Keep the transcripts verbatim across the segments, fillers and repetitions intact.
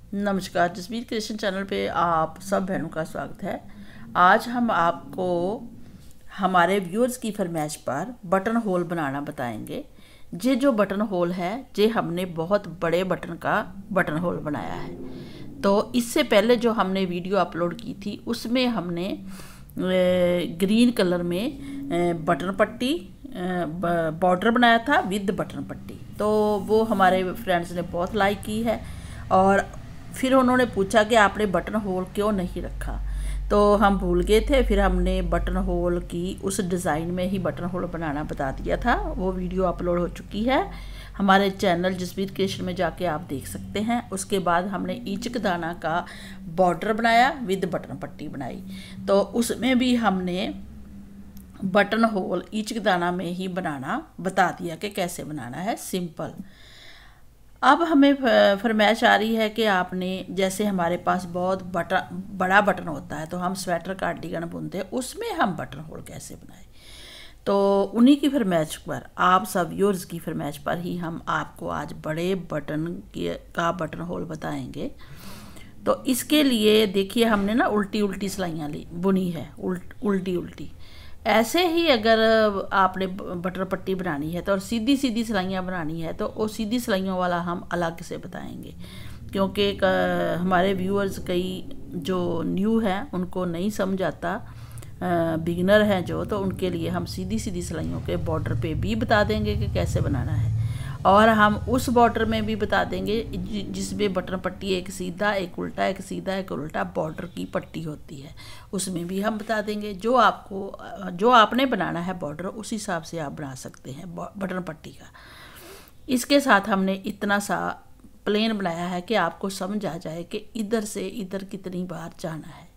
नमस्कार, Jasbir creation channel पे आप सब बहनों का स्वागत है। आज हम आपको हमारे व्यूअर्स की फरमाइश पर बटन होल बनाना बताएंगे। ये जो बटन होल है ये हमने बहुत बड़े बटन का बटन होल बनाया है। तो इससे पहले जो हमने वीडियो अपलोड की थी उसमें हमने ग्रीन कलर में बटन पट्टी बॉर्डर बनाया था विद बटन पट्टी। तो वो हमारे फ्रेंड्स ने बहुत लाइक की है और फिर उन्होंने पूछा कि आपने बटन होल क्यों नहीं रखा। तो हम भूल गए थे, फिर हमने बटन होल की उस डिज़ाइन में ही बटन होल बनाना बता दिया था। वो वीडियो अपलोड हो चुकी है हमारे चैनल जसबीर क्रिएशन में, जाके आप देख सकते हैं। उसके बाद हमने ईचक दाना का बॉर्डर बनाया विद बटन पट्टी बनाई। तो उसमें भी हमने बटन होल ईचक दाना में ही बनाना बता दिया कि कैसे बनाना है, सिंपल। अब हमें फरमाइश आ रही है कि आपने, जैसे हमारे पास बहुत बटन बड़ा बटन होता है तो हम स्वेटर कार्डिगन बुनते हैं, उसमें हम बटन होल कैसे बनाएं। तो उन्हीं की फरमाइश पर, आप सब व्यूअर्स की फरमाइश पर ही हम आपको आज बड़े बटन के का बटन होल बताएंगे। तो इसके लिए देखिए, हमने ना उल्टी उल्टी सिलाइयाँ ली बुनी है, उल्ट उल्टी उल्टी। ऐसे ही अगर आपने बटन पट्टी बनानी है तो और सीधी सीधी सिलाइयाँ बनानी है तो वो सीधी सिलाइयों वाला हम अलग से बताएंगे, क्योंकि हमारे व्यूअर्स कई जो न्यू हैं उनको नहीं समझ आता, बिगिनर हैं जो, तो उनके लिए हम सीधी सीधी सिलाइयों के बॉर्डर पे भी बता देंगे कि कैसे बनाना है। और हम उस बॉर्डर में भी बता देंगे जिसमें बटन पट्टी एक सीधा एक उल्टा एक सीधा एक उल्टा बॉर्डर की पट्टी होती है, उसमें भी हम बता देंगे। जो आपको जो आपने बनाना है बॉर्डर, उस हिसाब से आप बना सकते हैं बटन पट्टी का। इसके साथ हमने इतना सा प्लेन बनाया है कि आपको समझ आ जाए कि इधर से इधर कितनी बार जाना है।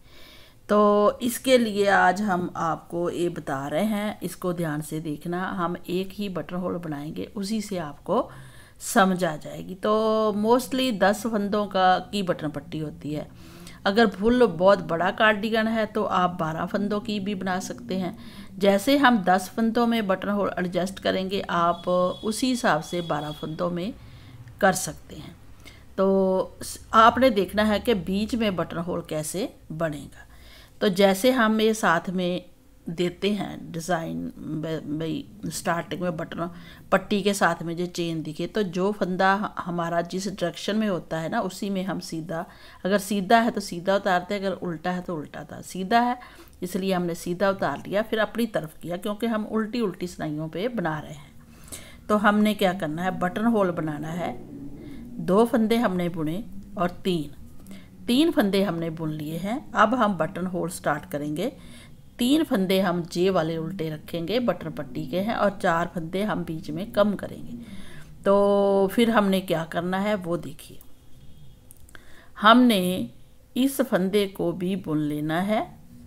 तो इसके लिए आज हम आपको ये बता रहे हैं, इसको ध्यान से देखना। हम एक ही बटन होल बनाएंगे, उसी से आपको समझ आ जाएगी। तो मोस्टली दस फंदों का की बटन पट्टी होती है। अगर फुल बहुत बड़ा कार्डिगन है तो आप बारह फंदों की भी बना सकते हैं। जैसे हम दस फंदों में बटन होल एडजस्ट करेंगे, आप उसी हिसाब से बारह फंदों में कर सकते हैं। तो आपने देखना है कि बीच में बटन होल कैसे बनेगा। तो जैसे हम ये साथ में देते हैं डिज़ाइन, भाई स्टार्टिंग में बटन पट्टी के साथ में जो चेन दिखे, तो जो फंदा हमारा जिस डायरेक्शन में होता है ना, उसी में हम सीधा, अगर सीधा है तो सीधा उतारते हैं, अगर उल्टा है तो उल्टा था। सीधा है इसलिए हमने सीधा उतार लिया, फिर अपनी तरफ किया, क्योंकि हम उल्टी उल्टी सिलाइयों पे बना रहे हैं। तो हमने क्या करना है, बटन होल बनाना है। दो फंदे हमने बुने और तीन तीन फंदे हमने बुन लिए हैं। अब हम बटन होल स्टार्ट करेंगे। तीन फंदे हम जे वाले उल्टे रखेंगे, बटन पट्टी के हैं, और चार फंदे हम बीच में कम करेंगे। तो फिर हमने क्या करना है वो देखिए। हमने इस फंदे को भी बुन लेना है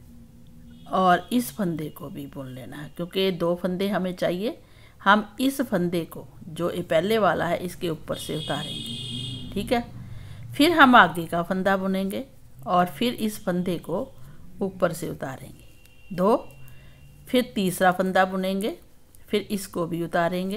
और इस फंदे को भी बुन लेना है, क्योंकि दो फंदे हमें चाहिए। हम इस फंदे को, जो ये पहले वाला है, इसके ऊपर से उतारेंगे, ठीक है। फिर हम आगे का फंदा बुनेंगे और फिर इस फंदे को ऊपर से उतारेंगे दो। फिर तीसरा फंदा बुनेंगे, फिर इसको भी उतारेंगे।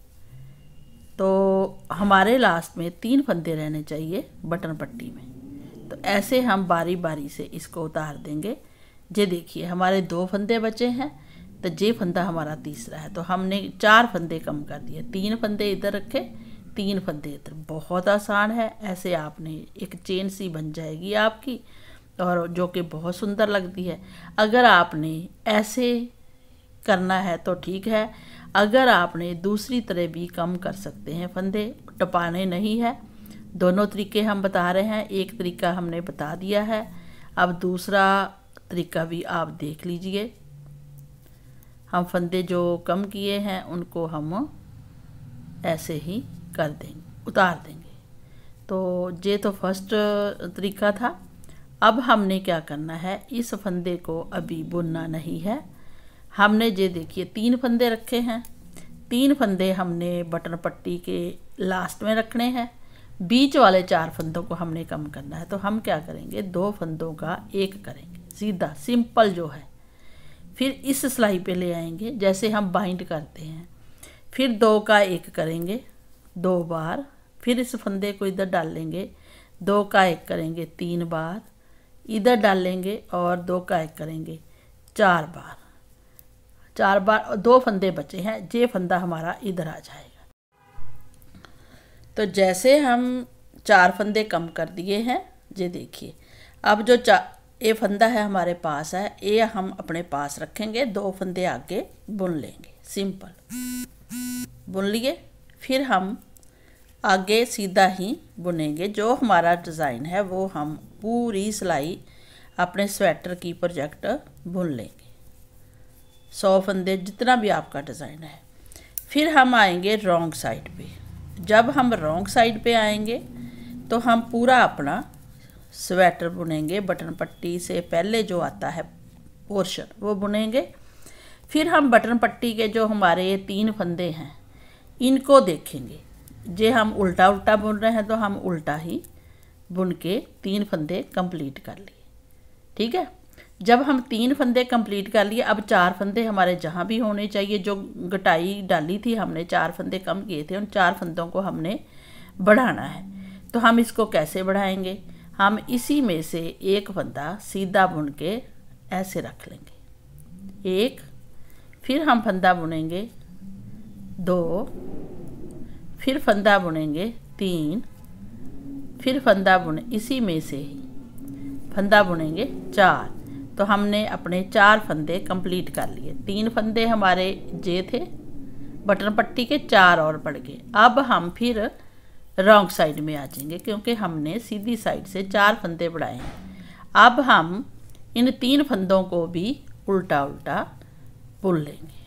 तो हमारे लास्ट में तीन फंदे रहने चाहिए बटन पट्टी में। तो ऐसे हम बारी बारी से इसको उतार देंगे। ये देखिए, हमारे दो फंदे बचे हैं, तो ये फंदा हमारा तीसरा है। तो हमने चार फंदे कम कर दिए, तीन फंदे इधर रखे, तीन फंदे इधर। बहुत आसान है, ऐसे आपने एक चेन सी बन जाएगी आपकी, और जो कि बहुत सुंदर लगती है। अगर आपने ऐसे करना है तो ठीक है, अगर आपने दूसरी तरह भी कम कर सकते हैं, फंदे टपाने नहीं है। दोनों तरीके हम बता रहे हैं, एक तरीका हमने बता दिया है, अब दूसरा तरीका भी आप देख लीजिए। हम फंदे जो कम किए हैं उनको हम ऐसे ही कर देंगे, उतार देंगे। तो ये तो फर्स्ट तरीका था। अब हमने क्या करना है, इस फंदे को अभी बुनना नहीं है। हमने ये देखिए तीन फंदे रखे हैं, तीन फंदे हमने बटन पट्टी के लास्ट में रखने हैं। बीच वाले चार फंदों को हमने कम करना है। तो हम क्या करेंगे, दो फंदों का एक करेंगे, सीधा सिंपल जो है। फिर इस सिलाई पे ले आएंगे जैसे हम बाइंड करते हैं, फिर दो का एक करेंगे दो बार, फिर इस फंदे को इधर डाल लेंगे, दो का एक करेंगे तीन बार, इधर डालेंगे और दो का एक करेंगे चार बार, चार बार, दो फंदे बचे हैं, ये फंदा हमारा इधर आ जाएगा। तो जैसे हम चार फंदे कम कर दिए हैं, ये देखिए अब जो चार ये फंदा है हमारे पास है, ये हम अपने पास रखेंगे, दो फंदे आगे बुन लेंगे, सिंपल बुन लिए। फिर हम आगे सीधा ही बुनेंगे, जो हमारा डिज़ाइन है वो हम पूरी सिलाई अपने स्वेटर की प्रोजेक्ट बुन लेंगे, सौ फंदे जितना भी आपका डिज़ाइन है। फिर हम आएंगे रॉन्ग साइड पे। जब हम रॉन्ग साइड पे आएंगे तो हम पूरा अपना स्वेटर बुनेंगे, बटन पट्टी से पहले जो आता है पोर्शन वो बुनेंगे। फिर हम बटन पट्टी के जो हमारे ये तीन फंदे हैं इनको देखेंगे, जे हम उल्टा उल्टा बुन रहे हैं तो हम उल्टा ही बुन के तीन फंदे कंप्लीट कर लिए, ठीक है। जब हम तीन फंदे कंप्लीट कर लिए, अब चार फंदे हमारे जहाँ भी होने चाहिए, जो गटाई डाली थी हमने चार फंदे कम किए थे, उन चार फंदों को हमने बढ़ाना है। तो हम इसको कैसे बढ़ाएंगे, हम इसी में से एक फंदा सीधा बुन के ऐसे रख लेंगे, एक, फिर हम फंदा बुनेंगे दो, फिर फंदा बुनेंगे तीन, फिर फंदा बुने इसी में से ही फंदा बुनेंगे चार। तो हमने अपने चार फंदे कंप्लीट कर लिए। तीन फंदे हमारे जे थे बटन पट्टी के, चार और बढ़ गए। अब हम फिर रॉन्ग साइड में आ जाएंगे, क्योंकि हमने सीधी साइड से चार फंदे बढ़ाए हैं। अब हम इन तीन फंदों को भी उल्टा उल्टा बुन लेंगे,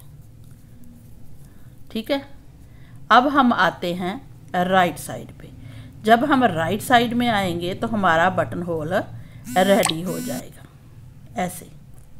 ठीक है। अब हम आते हैं राइट साइड पे। जब हम राइट साइड में आएंगे तो हमारा बटन होल रेडी हो जाएगा, ऐसे।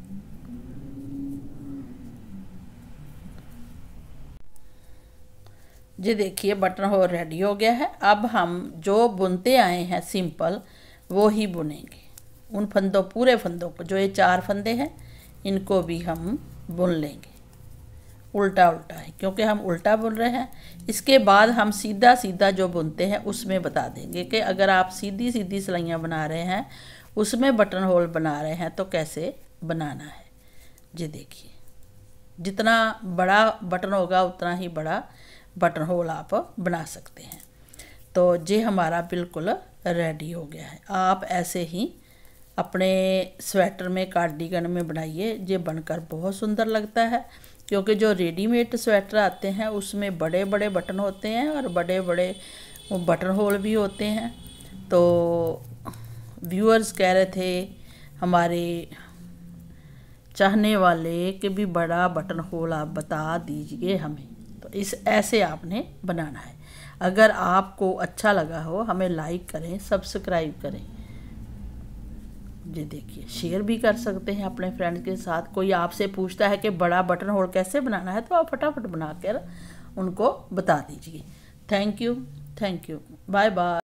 जी देखिए बटन होल रेडी हो गया है। अब हम जो बुनते आए हैं सिंपल वो ही बुनेंगे। उन फंदों पूरे फंदों को, जो ये चार फंदे हैं इनको भी हम बुन लेंगे उल्टा उल्टा है, क्योंकि हम उल्टा बुन रहे हैं। इसके बाद हम सीधा सीधा जो बुनते हैं उसमें बता देंगे कि अगर आप सीधी सीधी सिलाइयाँ बना रहे हैं, उसमें बटन होल बना रहे हैं तो कैसे बनाना है। जी देखिए जितना बड़ा बटन होगा उतना ही बड़ा बटन होल आप बना सकते हैं। तो ये हमारा बिल्कुल रेडी हो गया है। आप ऐसे ही अपने स्वेटर में, कार्डिगन में बनाइए, ये बनकर बहुत सुंदर लगता है। क्योंकि जो रेडीमेड स्वेटर आते हैं उसमें बड़े बड़े बटन होते हैं और बड़े बड़े बटन होल भी होते हैं। तो व्यूअर्स कह रहे थे हमारे चाहने वाले कि भी बड़ा बटन होल आप बता दीजिए हमें। तो इस ऐसे आपने बनाना है। अगर आपको अच्छा लगा हो हमें लाइक करें, सब्सक्राइब करें। जी देखिए शेयर भी कर सकते हैं अपने फ्रेंड्स के साथ। कोई आपसे पूछता है कि बड़ा बटन होल कैसे बनाना है तो आप फटाफट बना कर उनको बता दीजिए। Thank you, thank you, bye bye.